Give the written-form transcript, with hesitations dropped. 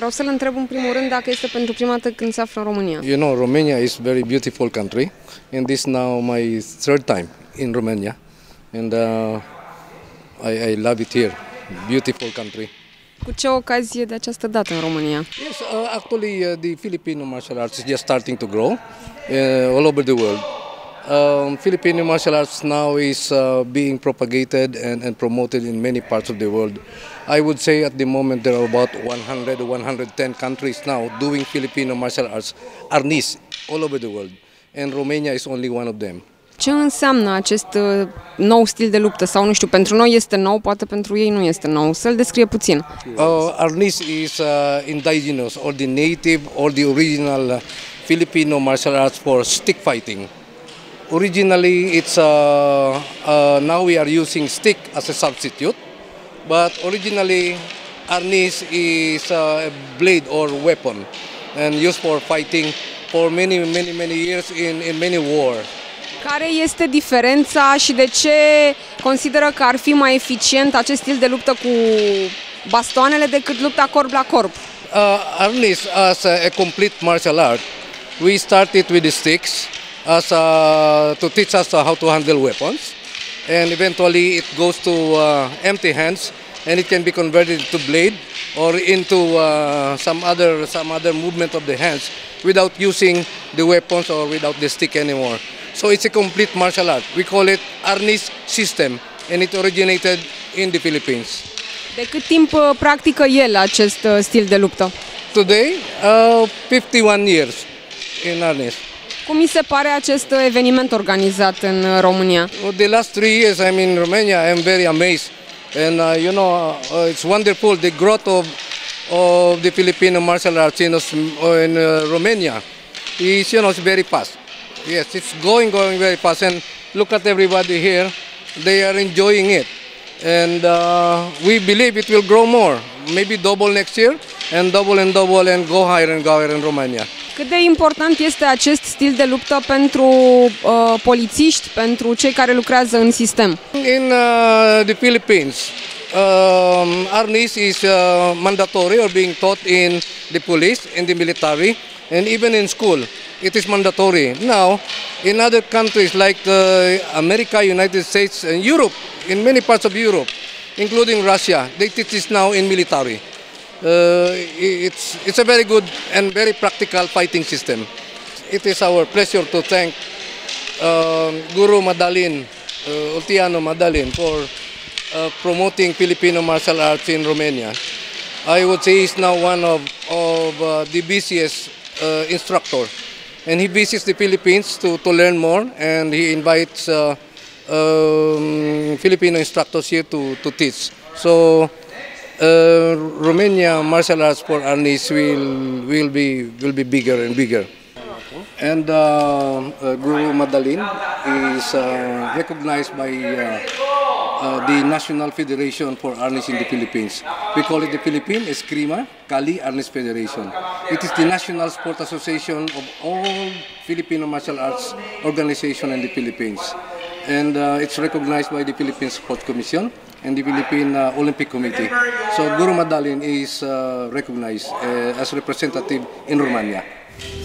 Vreau să-l întreb în primul rând dacă este pentru prima dată când se află în România. You know, Romania is a very beautiful country, and this now my third time in Romania, and I love it here. Beautiful country. Cu ce ocazie de această dată în România? Yes, actually, the Filipino martial arts is just starting to grow all over the world. Filipino martial arts now is being propagated and promoted in many parts of the world. I would say at the moment there are about 100-110 countries now doing Filipino martial arts, arnis, all over the world, and Romania is only one of them. Ce înseamnă acest nou stil de luptă? Sau nu știu, pentru noi este nou, poate pentru ei nu este nou. Să-l descrie puțin. Arnis is indigenous or the native or the original Filipino martial arts for stick fighting. Originally, it's now we are using stick as a substitute, but originally arnis is a blade or weapon and used for fighting for many years in many wars. Care este diferența și de ce consideră că ar fi mai eficient acest stil de luptă cu bastoanele decât lupta corp la corp? Arnis as a complete martial art. We started with the sticks as to teach us how to handle weapons, and eventually it goes to empty hands, and it can be converted into blade or into some other movement of the hands without using the weapons or without the stick anymore. So it's a complete martial art. We call it Arnis system, and it originated in the Philippines. De cât timp practică el acest stil de luptă? Today, 51 years in Arnis. Cum mi se pare acest eveniment organizat în România? The last 3 years I'm in Romania, I'm very amazed, and you know, it's wonderful the growth of the Filipino martial arts in Romania. Is, you know, it's very fast. Yes, it's going very fast, and look at everybody here. They are enjoying it, and we believe it will grow more, maybe double next year, and double and go higher in Romania. Cât de important este acest stil de luptă pentru polițiști, pentru cei care lucrează în sistem? In the Philippines, Arnis is mandatory or being taught in the police, in the military, and even in school. It is mandatory. Now, in other countries like America, United States, and Europe, in many parts of Europe, including Russia, they teach this now in military. It's a very good and very practical fighting system. It is our pleasure to thank Guru Madalin, Ultiano Madalin, for promoting Filipino martial arts in Romania. I would say he's now one of the busiest instructor, and he visits the Philippines to learn more, and he invites Filipino instructors here to teach. So Romania martial arts for Arnis will be bigger and bigger. And Guru Madalin is recognized by the National Federation for Arnis in the Philippines. We call it the Philippine Eskrima Kali Arnis Federation. It is the national sport association of all Filipino martial arts organizations in the Philippines. And it's recognized by the Philippine Sports Commission and the Philippine Olympic Committee. So Guru Madalin is recognized as representative in Romania.